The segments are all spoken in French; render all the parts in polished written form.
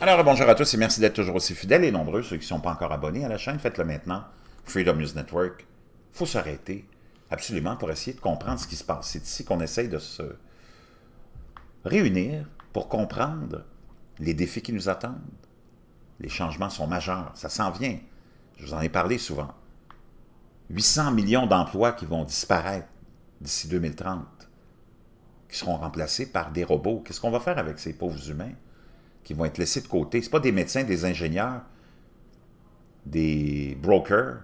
Alors, bonjour à tous et merci d'être toujours aussi fidèles et nombreux. Ceux qui ne sont pas encore abonnés à la chaîne, faites-le maintenant. Freedom News Network. Il faut s'arrêter, absolument, pour essayer de comprendre ce qui se passe. C'est ici qu'on essaye de se réunir pour comprendre les défis qui nous attendent. Les changements sont majeurs, ça s'en vient. Je vous en ai parlé souvent. 800 millions d'emplois qui vont disparaître d'ici 2030, qui seront remplacés par des robots. Qu'est-ce qu'on va faire avec ces pauvres humains qui vont être laissés de côté? Ce pas des médecins, des ingénieurs, des brokers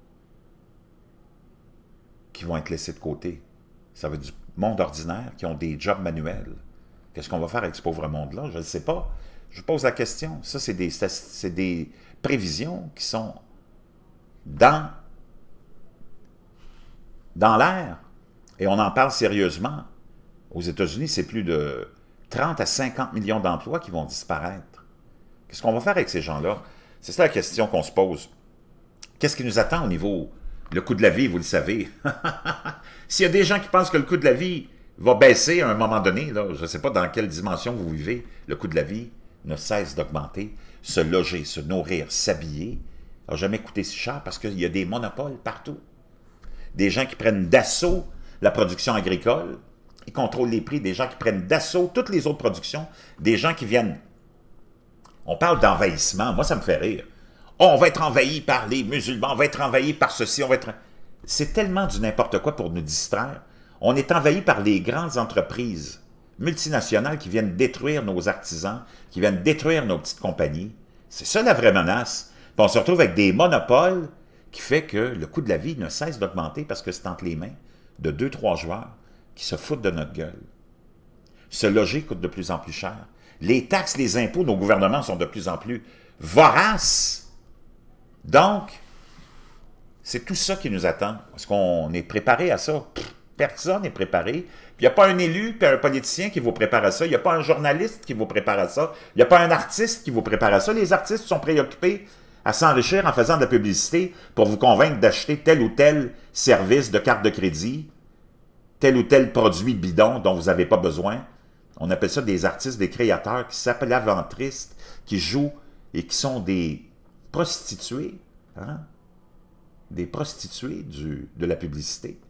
qui vont être laissés de côté. Ça va être du monde ordinaire qui ont des jobs manuels. Qu'est-ce qu'on va faire avec ce pauvre monde-là? Je ne sais pas. Je pose la question. Ça, c'est des prévisions qui sont dans l'air. Et on en parle sérieusement. Aux États-Unis, c'est plus de 30 à 50 millions d'emplois qui vont disparaître. Qu'est-ce qu'on va faire avec ces gens-là? C'est ça la question qu'on se pose. Qu'est-ce qui nous attend au niveau... Le coût de la vie, vous le savez. S'il y a des gens qui pensent que le coût de la vie va baisser à un moment donné, là, je ne sais pas dans quelle dimension vous vivez, le coût de la vie ne cesse d'augmenter. Se loger, se nourrir, s'habiller n'a jamais coûté si cher parce qu'il y a des monopoles partout. Des gens qui prennent d'assaut la production agricole, ils contrôlent les prix, des gens qui prennent d'assaut toutes les autres productions, des gens qui viennent... On parle d'envahissement, moi ça me fait rire. Oh, on va être envahi par les musulmans, on va être envahi par ceci, on va être... C'est tellement du n'importe quoi pour nous distraire. On est envahi par les grandes entreprises multinationales qui viennent détruire nos artisans, qui viennent détruire nos petites compagnies. C'est ça la vraie menace. Puis on se retrouve avec des monopoles qui fait que le coût de la vie ne cesse d'augmenter parce que c'est entre les mains de 2-3 joueurs qui se foutent de notre gueule. Se loger coûte de plus en plus cher. Les taxes, les impôts, nos gouvernements sont de plus en plus voraces. Donc, c'est tout ça qui nous attend. Est-ce qu'on est préparé à ça? Personne n'est préparé. Il n'y a pas un élu puis un politicien qui vous prépare à ça. Il n'y a pas un journaliste qui vous prépare à ça. Il n'y a pas un artiste qui vous prépare à ça. Les artistes sont préoccupés à s'enrichir en faisant de la publicité pour vous convaincre d'acheter tel ou tel service de carte de crédit, tel ou tel produit bidon dont vous n'avez pas besoin. On appelle ça des artistes, des créateurs qui s'appellent aventristes, qui jouent et qui sont des prostituées, hein? Des prostituées de la publicité.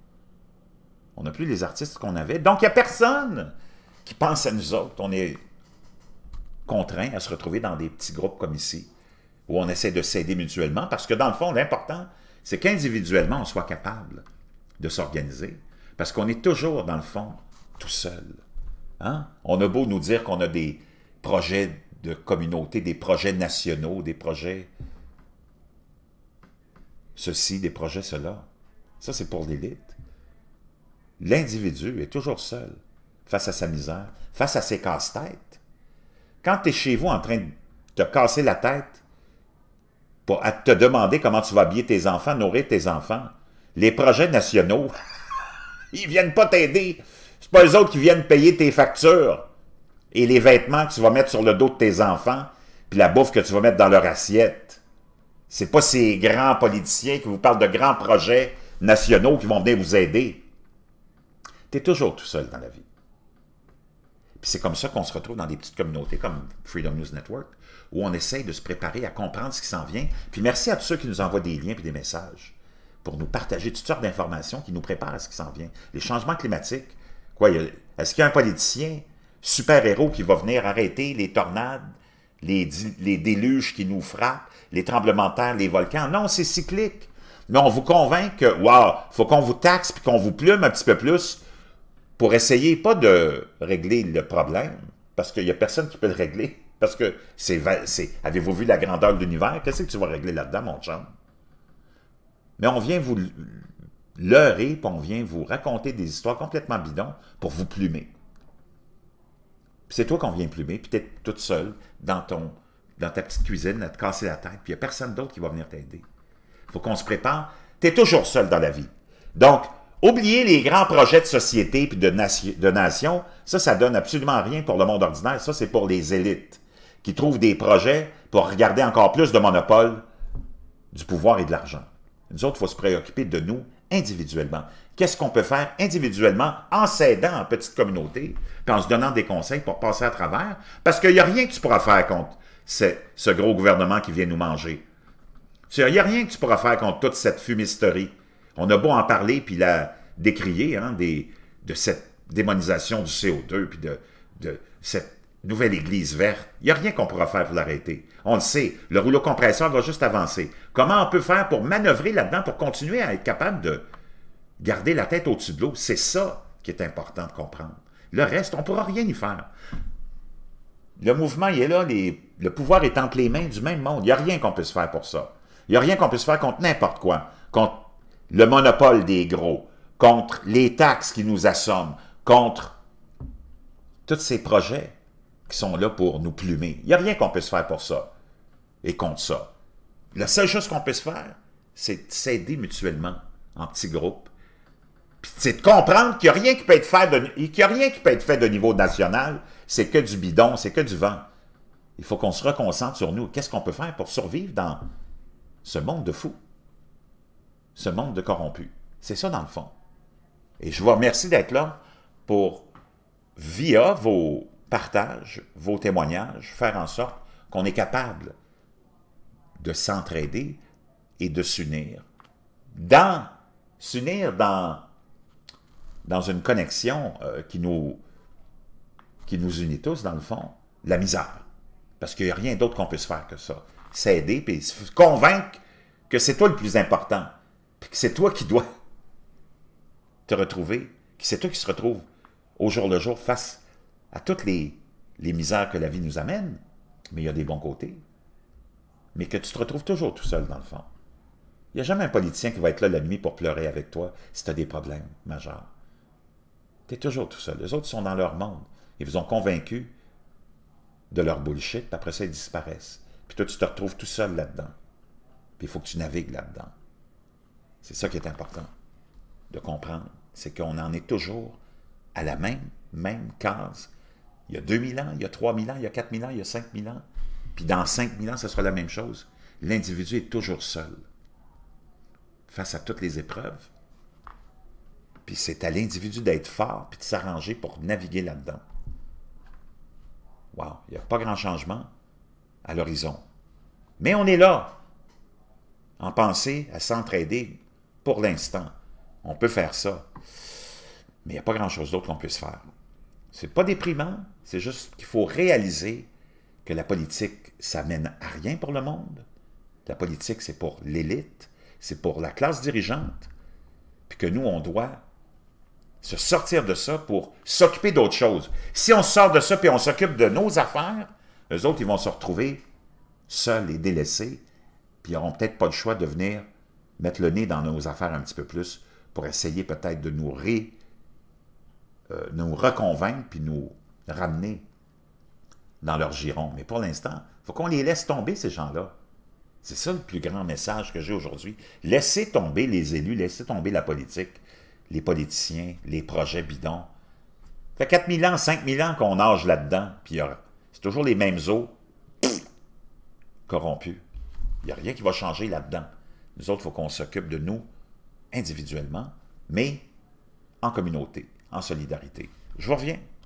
On n'a plus les artistes qu'on avait. Donc, il n'y a personne qui pense à nous autres. On est contraint à se retrouver dans des petits groupes comme ici, où on essaie de s'aider mutuellement, parce que dans le fond, l'important, c'est qu'individuellement, on soit capable de s'organiser, parce qu'on est toujours, dans le fond, tout seul. Hein? On a beau nous dire qu'on a des projets de communauté, des projets nationaux, des projets ceci, des projets cela. Ça, c'est pour l'élite. L'individu est toujours seul face à sa misère, face à ses casse-têtes. Quand tu es chez vous en train de te casser la tête pour te demander comment tu vas habiller tes enfants, nourrir tes enfants, les projets nationaux, ils ne viennent pas t'aider. C'est pas eux autres qui viennent payer tes factures et les vêtements que tu vas mettre sur le dos de tes enfants, puis la bouffe que tu vas mettre dans leur assiette. C'est pas ces grands politiciens qui vous parlent de grands projets nationaux qui vont venir vous aider. Tu es toujours tout seul dans la vie. Puis c'est comme ça qu'on se retrouve dans des petites communautés comme Freedom News Network, où on essaye de se préparer à comprendre ce qui s'en vient. Puis merci à tous ceux qui nous envoient des liens et des messages pour nous partager toutes sortes d'informations qui nous préparent à ce qui s'en vient. Les changements climatiques. Quoi, est-ce qu'il y a un politicien super-héros qui va venir arrêter les tornades, les déluges qui nous frappent, les tremblements de terre, les volcans? Non, c'est cyclique. Mais on vous convainc que, wow, il faut qu'on vous taxe puis qu'on vous plume un petit peu plus pour essayer, pas de régler le problème, parce qu'il n'y a personne qui peut le régler, parce que avez-vous vu la grandeur de l'univers? Qu'est-ce que tu vas régler là-dedans, mon chum? Mais on vient vous leurrer, puis on vient vous raconter des histoires complètement bidons pour vous plumer. C'est toi qu'on vient plumer, puis tu es toute seule dans ta petite cuisine à te casser la tête, puis il n'y a personne d'autre qui va venir t'aider. Il faut qu'on se prépare. Tu es toujours seul dans la vie. Donc, oubliez les grands projets de société puis de nation. Ça donne absolument rien pour le monde ordinaire. Ça, c'est pour les élites qui trouvent des projets pour regarder encore plus de monopole du pouvoir et de l'argent. Nous autres, il faut se préoccuper de nous individuellement. Qu'est-ce qu'on peut faire individuellement en s'aidant en petite communauté puis en se donnant des conseils pour passer à travers? Parce qu'il n'y a rien que tu pourras faire contre ce gros gouvernement qui vient nous manger. Il n'y a rien que tu pourras faire contre toute cette fumisterie. On a beau en parler puis la décrier, hein, de cette démonisation du CO2 puis de cette nouvelle église verte. Il n'y a rien qu'on pourra faire pour l'arrêter. On le sait, le rouleau compresseur va juste avancer. Comment on peut faire pour manœuvrer là-dedans, pour continuer à être capable de garder la tête au-dessus de l'eau? C'est ça qui est important de comprendre. Le reste, on ne pourra rien y faire. Le mouvement, il est là, le pouvoir est entre les mains du même monde. Il n'y a rien qu'on puisse faire pour ça. Il n'y a rien qu'on puisse faire contre n'importe quoi. Contre le monopole des gros, contre les taxes qui nous assomment, contre tous ces projets qui sont là pour nous plumer. Il n'y a rien qu'on puisse faire pour ça et contre ça. La seule chose qu'on puisse faire, c'est s'aider mutuellement en petits groupes. Puis c'est de comprendre qu'il n'y a rien qui peut être fait de niveau national. C'est que du bidon, c'est que du vent. Il faut qu'on se reconcentre sur nous. Qu'est-ce qu'on peut faire pour survivre dans ce monde de fous? Ce monde de corrompus. C'est ça dans le fond. Et je vous remercie d'être là pour, via vos partages, vos témoignages, faire en sorte qu'on est capable de s'entraider et de s'unir. S'unir dans une connexion qui nous unit tous, dans le fond, la misère. Parce qu'il n'y a rien d'autre qu'on puisse faire que ça. S'aider et se convaincre que c'est toi le plus important. Puis que c'est toi qui dois te retrouver, que c'est toi qui se retrouve au jour le jour face à toutes les misères que la vie nous amène. Mais il y a des bons côtés. Mais que tu te retrouves toujours tout seul, dans le fond. Il n'y a jamais un politicien qui va être là la nuit pour pleurer avec toi si tu as des problèmes majeurs. Tu es toujours tout seul. Les autres sont dans leur monde. Ils vous ont convaincu de leur bullshit, puis après ça, ils disparaissent. Puis toi, tu te retrouves tout seul là-dedans. Puis il faut que tu navigues là-dedans. C'est ça qui est important de comprendre. C'est qu'on en est toujours à la même case. Il y a 2000 ans, il y a 3000 ans, il y a 4000 ans, il y a 5000 ans. Puis dans 5000 ans, ce sera la même chose. L'individu est toujours seul face à toutes les épreuves. Puis c'est à l'individu d'être fort puis de s'arranger pour naviguer là-dedans. Wow, il n'y a pas grand changement à l'horizon. Mais on est là, en pensée à s'entraider pour l'instant. On peut faire ça. Mais il n'y a pas grand-chose d'autre qu'on puisse faire. C'est pas déprimant, c'est juste qu'il faut réaliser que la politique, ça mène à rien pour le monde. La politique, c'est pour l'élite, c'est pour la classe dirigeante, puis que nous, on doit se sortir de ça pour s'occuper d'autre chose. Si on sort de ça puis on s'occupe de nos affaires, eux autres, ils vont se retrouver seuls et délaissés, puis ils n'auront peut-être pas le choix de venir mettre le nez dans nos affaires un petit peu plus pour essayer peut-être de nous reconvaincre puis nous ramener dans leur giron. Mais pour l'instant, il faut qu'on les laisse tomber, ces gens-là. C'est ça le plus grand message que j'ai aujourd'hui. Laissez tomber les élus, laissez tomber la politique, les politiciens, les projets bidons. Ça fait 4000 ans, 5000 ans qu'on nage là-dedans, puis c'est toujours les mêmes eaux corrompus. Il n'y a rien qui va changer là-dedans. Nous autres, il faut qu'on s'occupe de nous individuellement, mais en communauté, en solidarité. Je vous reviens.